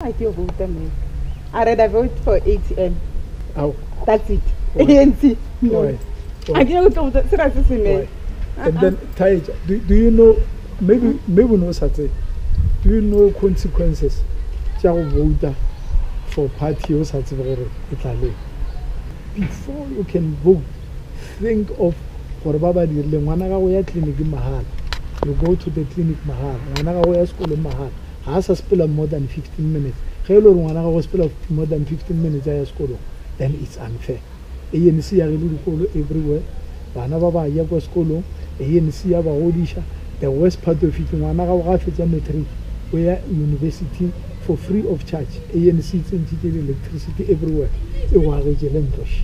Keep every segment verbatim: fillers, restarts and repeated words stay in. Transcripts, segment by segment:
I do vote me. I rather vote for A T M. How? That's it. Why? A N C. No. Why? Why? I don't know what that's the Why? And then, Taija, do, do you know, maybe, maybe no such do you know consequences? Vote for party or such before you can vote, think of for Baba di Lemanaga clinic mahal. You go to the clinic mahal, Wanaga school mahal. Has a spell of more than fifteen minutes. Hello, Wanaga was spell of more than fifteen minutes I school. Then it's unfair. A N C are everywhere. Banaba Yago School, A N C Aba Odisha, the west part of it, Wanaga Cemetery, where university for free of charge. A N C electricity everywhere. It was a Jelentosh.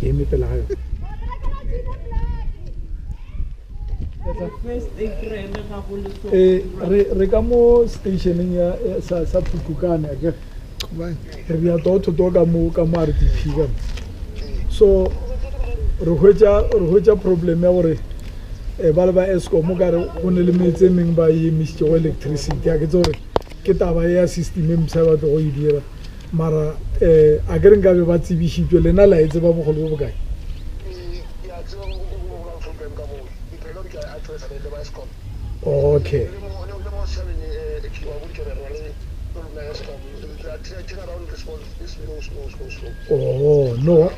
Regamo station ya sa sa Pukukane ke re ya to to ka mo ka mare di phiga so re hwetja re hwetja problem ya gore e ba le ba esco mo ka re go ne le metse meng ba e emisitse go electricity ya ke tsore ke taba ya system e msa ba go e dira mara eh a ke re nka be ba tsebishitwe lena la etse ba bogolo bo bokae okay oh no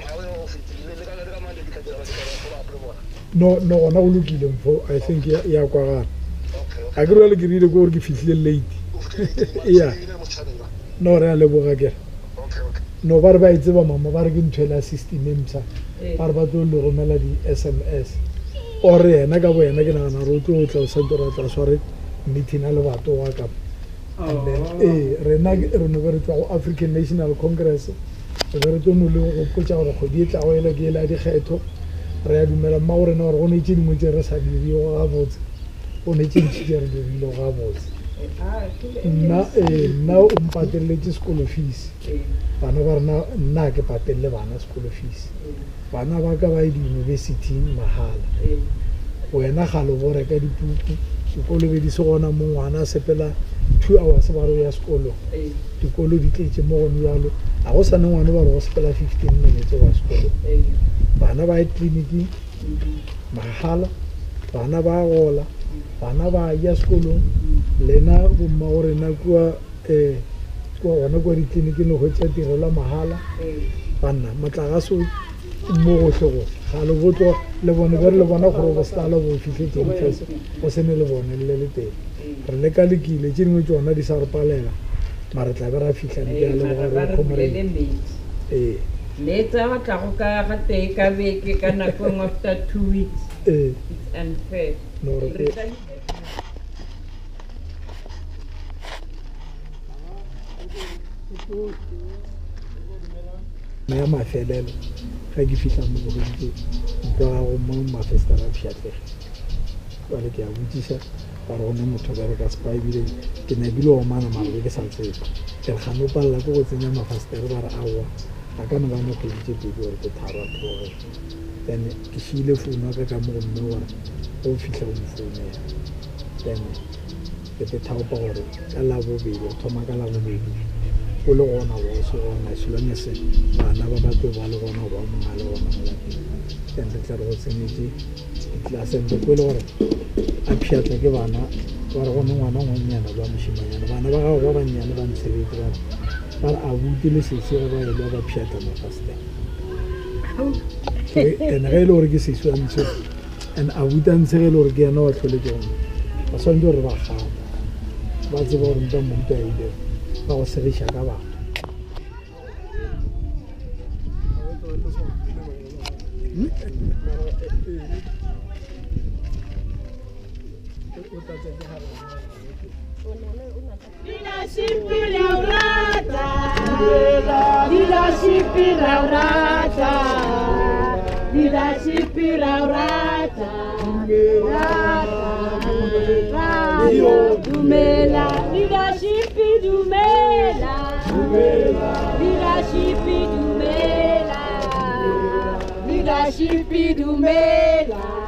no no na go lokile mfo I think ya ya kwa ga a ke re ke rile go re ke fitlile late yeah no re a le boga ke no ba re ba itse ba mama ba re ke ntwela system e mtsa ba re ba tlo le romela di S M S or yena ka bo yena ke nagana re tlo tla sa tlo ra tla sware meeting ale batho wa ka and then eh rena re no re tla go African National Congress re re tlo no le go potsa gore go di tla go ela ke ela di kgetho re ya dumela ma gore no re go ne tse dingwe tse re sa di go ga botse o ne tse di re di lo ga botse na eh na o mpateletse school fees bana ba rena nna ke patelle bana school fees bana ba ka ba di university mahala wena ga lo bore ka dipuku sekolo be di se gona mo ngwana sepela two hours ba re ya sekolo dikolo di tletse mo gone yalo a go sa ne ngwana ba re go sepela fifteen minutes wa sekolo bana ba clinic mahala bana ba gola bana ba ya sekolo lena bo mma gore na kwa eh kwa wana kwa di clinic no go tsa tirela mahala bana matlagaso mo go tlogo ga lo botlo le bone ba le bona gore ba stala bo fitlhetse mfese o sene le bone le le teng re le ka lekile tse dingwe tsona di sa re palela mara tla be ra fitlha di le gore khomre eh later ba tla go ka ga te ka beke ka nako after two weeks eh it's unfair no re me ya mafelelo ga ke fitla mo go ke ntwa go mo mafestara pšhatlege ba le ke a botsisa ba re gone motho ba re ka spa ebile ke ne bile o mana mare ke sa tsebe ke ga no palla ke go tsenya mafestara ba re awa a ka no ba mo ke ditse pedi gore ke tharo a tloge then ke shile founu ka ka mo mme gore o fitla o mfoune then ke te thaopa gore ka la bobedi o thoma ka la bobedi o le gona go se gona selwane se bana ba batho ba le gona ba mo ngale gona mo lapeng then re tla re go tsenetse class and go le gore a pšhatla ke bana ba re gone ngwana ngwannyana ba moshimanyana bana ba gago ba bannyane ba ntshebetse ba ba re a bute le sese ba ele ba pšhatla mafaste and ge e le gore ke seswantsho and a buta ntse ge e le gore ke yana wa tlhole ke gone ba swantse gore ba gama ba tseba gore nta moruta ile ba go segiša ka batho Leadership Laurata, leadership Laurata, leadership Laurata, Dumela, leadership Dumela, leadership Dumela, leadership Dumela.